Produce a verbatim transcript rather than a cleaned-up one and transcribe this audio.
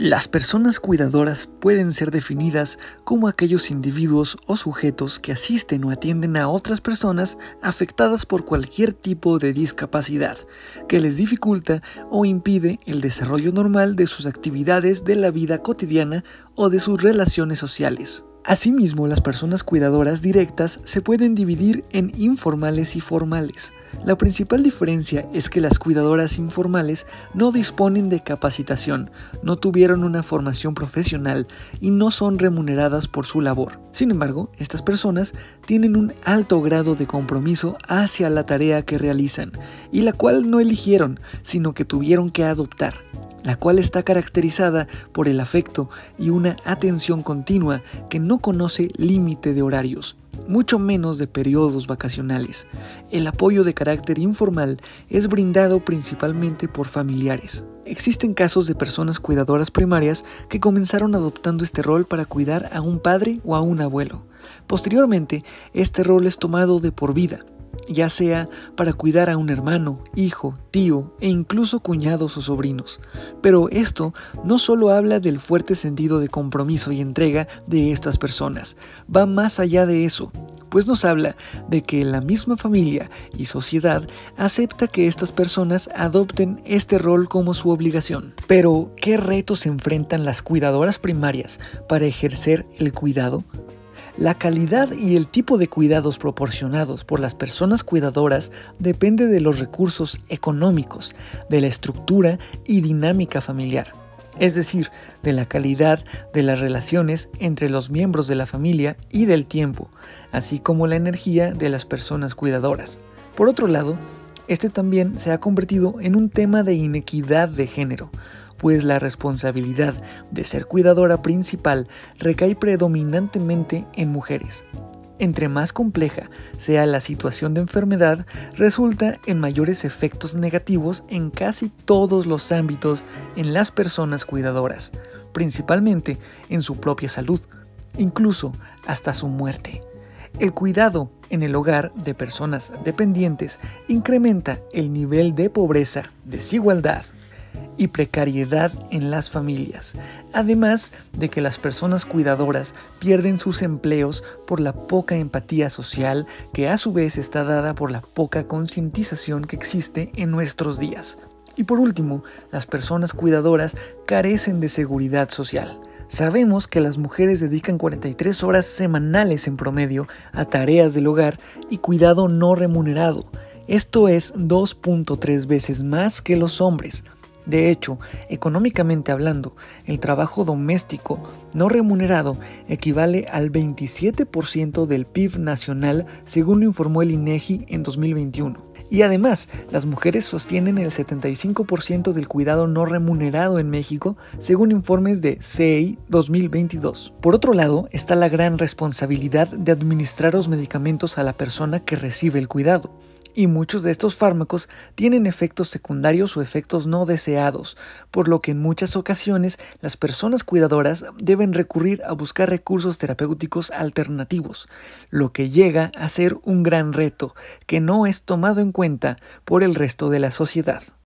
Las personas cuidadoras pueden ser definidas como aquellos individuos o sujetos que asisten o atienden a otras personas afectadas por cualquier tipo de discapacidad que les dificulta o impide el desarrollo normal de sus actividades de la vida cotidiana o de sus relaciones sociales. Asimismo, las personas cuidadoras directas se pueden dividir en informales y formales. La principal diferencia es que las cuidadoras informales no disponen de capacitación, no tuvieron una formación profesional y no son remuneradas por su labor. Sin embargo, estas personas tienen un alto grado de compromiso hacia la tarea que realizan, y la cual no eligieron, sino que tuvieron que adoptar, la cual está caracterizada por el afecto y una atención continua que no conoce límite de horarios, mucho menos de periodos vacacionales. El apoyo de carácter informal es brindado principalmente por familiares. Existen casos de personas cuidadoras primarias que comenzaron adoptando este rol para cuidar a un padre o a un abuelo. Posteriormente, este rol es tomado de por vida, ya sea para cuidar a un hermano, hijo, tío e incluso cuñados o sobrinos. Pero esto no solo habla del fuerte sentido de compromiso y entrega de estas personas, va más allá de eso, pues nos habla de que la misma familia y sociedad acepta que estas personas adopten este rol como su obligación. Pero, ¿qué retos enfrentan las cuidadoras primarias para ejercer el cuidado? La calidad y el tipo de cuidados proporcionados por las personas cuidadoras depende de los recursos económicos, de la estructura y dinámica familiar, es decir, de la calidad de las relaciones entre los miembros de la familia y del tiempo, así como la energía de las personas cuidadoras. Por otro lado, este también se ha convertido en un tema de inequidad de género, pues la responsabilidad de ser cuidadora principal recae predominantemente en mujeres. Entre más compleja sea la situación de enfermedad, resulta en mayores efectos negativos en casi todos los ámbitos en las personas cuidadoras, principalmente en su propia salud, incluso hasta su muerte. El cuidado en el hogar de personas dependientes incrementa el nivel de pobreza, desigualdad y precariedad en las familias, además de que las personas cuidadoras pierden sus empleos por la poca empatía social, que a su vez está dada por la poca concientización que existe en nuestros días. Y por último, las personas cuidadoras carecen de seguridad social. Sabemos que las mujeres dedican cuarenta y tres horas semanales en promedio a tareas del hogar y cuidado no remunerado. Esto es dos punto tres veces más que los hombres. De hecho, económicamente hablando, el trabajo doméstico no remunerado equivale al veintisiete por ciento del P I B nacional, según lo informó el INEGI en dos mil veintiuno. Y además, las mujeres sostienen el setenta y cinco por ciento del cuidado no remunerado en México, según informes de C E I dos mil veintidós. Por otro lado, está la gran responsabilidad de administrar los medicamentos a la persona que recibe el cuidado. Y muchos de estos fármacos tienen efectos secundarios o efectos no deseados, por lo que en muchas ocasiones las personas cuidadoras deben recurrir a buscar recursos terapéuticos alternativos, lo que llega a ser un gran reto que no es tomado en cuenta por el resto de la sociedad.